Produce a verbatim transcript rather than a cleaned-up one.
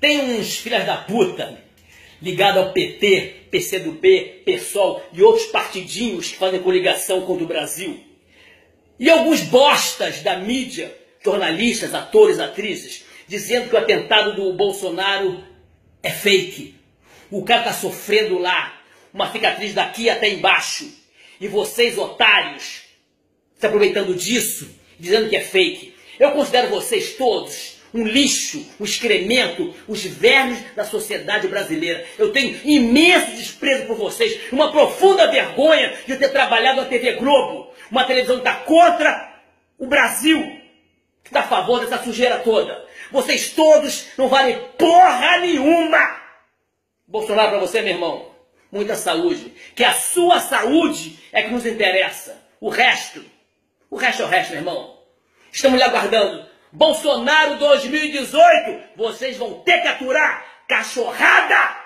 Tem uns filhas da puta ligados ao P T, P C do B, PSOL e outros partidinhos que fazem coligação contra o Brasil. E alguns bostas da mídia, jornalistas, atores, atrizes, dizendo que o atentado do Bolsonaro é fake. O cara tá sofrendo lá, uma cicatriz daqui até embaixo. E vocês, otários, se aproveitando disso, dizendo que é fake. Eu considero vocês todos um lixo, um excremento, os vermes da sociedade brasileira. Eu tenho imenso desprezo por vocês, uma profunda vergonha de eu ter trabalhado na T V Globo, uma televisão que está contra o Brasil, que está a favor dessa sujeira toda. Vocês todos não valem porra nenhuma. Bolsonaro, para você, meu irmão, muita saúde, que a sua saúde é que nos interessa. O resto, o resto é o resto, meu irmão. Estamos lhe aguardando. Bolsonaro dois mil e dezoito, vocês vão ter que aturar, cachorrada!